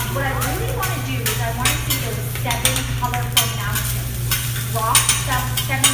what I really want to do is I want to see those 7 colorful mountains. Rock, 7